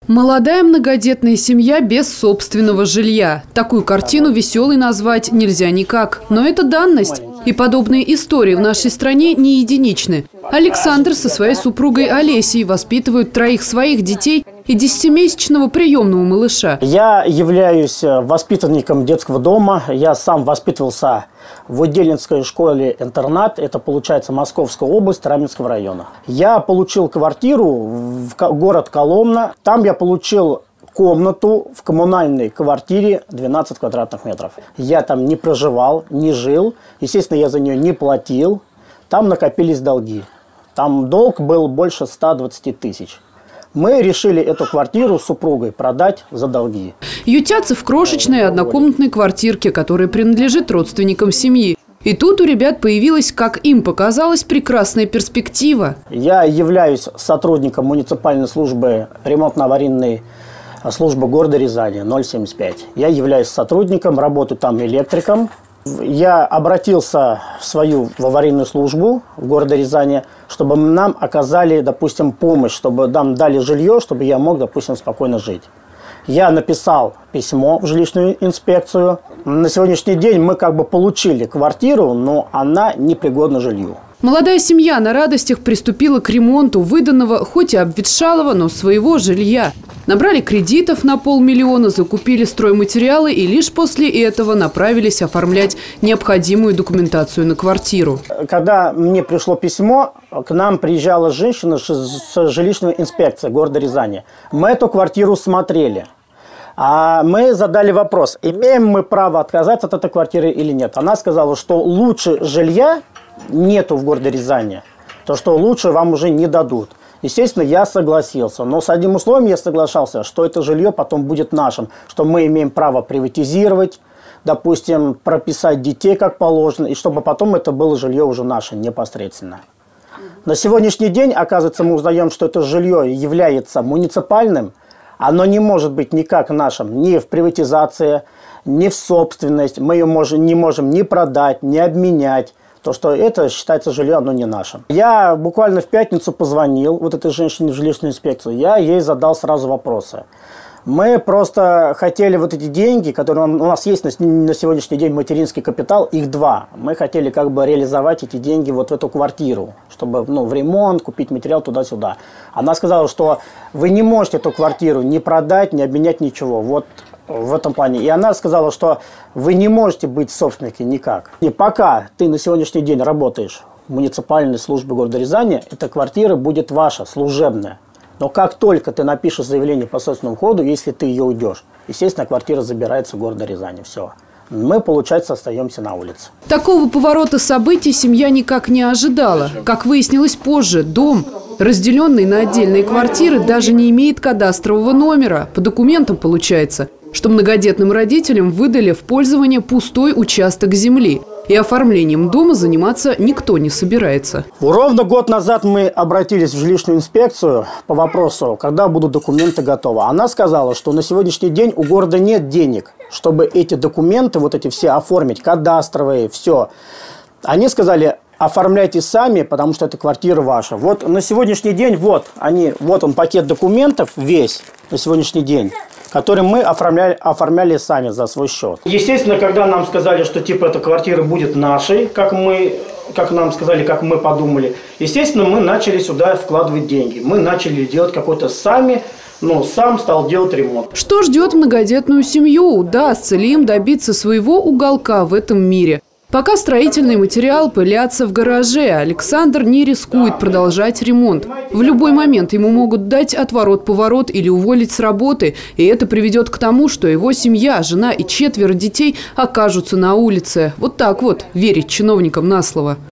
Молодая многодетная семья без собственного жилья. Такую картину веселой назвать нельзя никак. Но это данность. И подобные истории в нашей стране не единичны. Александр со своей супругой Олесей воспитывают 3 своих детей и 10-месячного приемного малыша. Я являюсь воспитанником детского дома. Я сам воспитывался в Удельнинской школе-интернат. Это, получается, Московская область, Раменского района. Я получил квартиру в город Коломна. Там я получил комнату в коммунальной квартире 12 квадратных метров. Я там не проживал, не жил. Естественно, я за нее не платил. Там накопились долги. Там долг был больше 120 тысяч. Мы решили эту квартиру с супругой продать за долги. Ютятся в крошечной однокомнатной квартирке, которая принадлежит родственникам семьи. И тут у ребят появилась, как им показалось, прекрасная перспектива. Я являюсь сотрудником муниципальной службы ремонтно-аварийной службы города Рязани, 075. Я являюсь сотрудником, работаю там электриком. Я обратился в аварийную службу в городе Рязани, чтобы нам оказали, допустим, помощь, чтобы нам дали жилье, чтобы я мог, допустим, спокойно жить. Я написал письмо в жилищную инспекцию. На сегодняшний день мы как бы получили квартиру, но она непригодна жилью. Молодая семья на радостях приступила к ремонту выданного, хоть и обветшалого, но своего жилья. Набрали кредитов на 500 000, закупили стройматериалы и лишь после этого направились оформлять необходимую документацию на квартиру. Когда мне пришло письмо, к нам приезжала женщина с жилищной инспекции города Рязани. Мы эту квартиру смотрели. А мы задали вопрос, имеем мы право отказаться от этой квартиры или нет. Она сказала, что лучше жилья нету в городе Рязани, то что лучше вам уже не дадут. Естественно, я согласился, но с одним условием я соглашался, что это жилье потом будет нашим, что мы имеем право приватизировать, допустим, прописать детей как положено, и чтобы потом это было жилье уже наше непосредственно. На сегодняшний день, оказывается, мы узнаем, что это жилье является муниципальным, оно не может быть никак нашим, ни в приватизации, ни в собственность, мы ее не можем ни продать, ни обменять. То, что это считается жилье, оно не наше. Я буквально в пятницу позвонил вот этой женщине в жилищную инспекцию. Я ей задал сразу вопросы. Мы просто хотели вот эти деньги, которые у нас есть на сегодняшний день материнский капитал, их 2. Мы хотели как бы реализовать эти деньги вот в эту квартиру, чтобы в ремонт, купить материал туда-сюда. Она сказала, что вы не можете эту квартиру ни продать, ни обменять, ничего. Вот в этом плане. И она сказала, что вы не можете быть собственником никак. И пока ты на сегодняшний день работаешь в муниципальной службе города Рязани, эта квартира будет ваша, служебная. Но как только ты напишешь заявление по собственному ходу, если ты ее уйдешь, естественно, квартира забирается в города Рязани. Все. Мы, получается, остаемся на улице. Такого поворота событий семья никак не ожидала. Как выяснилось позже, дом, разделенный на отдельные квартиры, даже не имеет кадастрового номера. По документам получается, что многодетным родителям выдали в пользование пустой участок земли. И оформлением дома заниматься никто не собирается. Ровно год назад мы обратились в жилищную инспекцию по вопросу, когда будут документы готовы. Она сказала, что на сегодняшний день у города нет денег, чтобы эти документы, вот эти все оформить, кадастровые, все. Они сказали, оформляйте сами, потому что эта квартира ваша. Вот на сегодняшний день, вот он пакет документов весь на сегодняшний день, который мы оформляли сами за свой счет. Естественно, когда нам сказали, что типа эта квартира будет нашей, как нам сказали, как мы подумали, естественно, мы начали сюда вкладывать деньги. Мы начали делать какой-то сам стал делать ремонт. Что ждет многодетную семью? Удастся ли им добиться своего уголка в этом мире? Пока строительный материал пылятся в гараже, Александр не рискует продолжать ремонт. В любой момент ему могут дать отворот-поворот или уволить с работы. И это приведет к тому, что его семья, жена и 4 детей окажутся на улице. Вот так вот верить чиновникам на слово.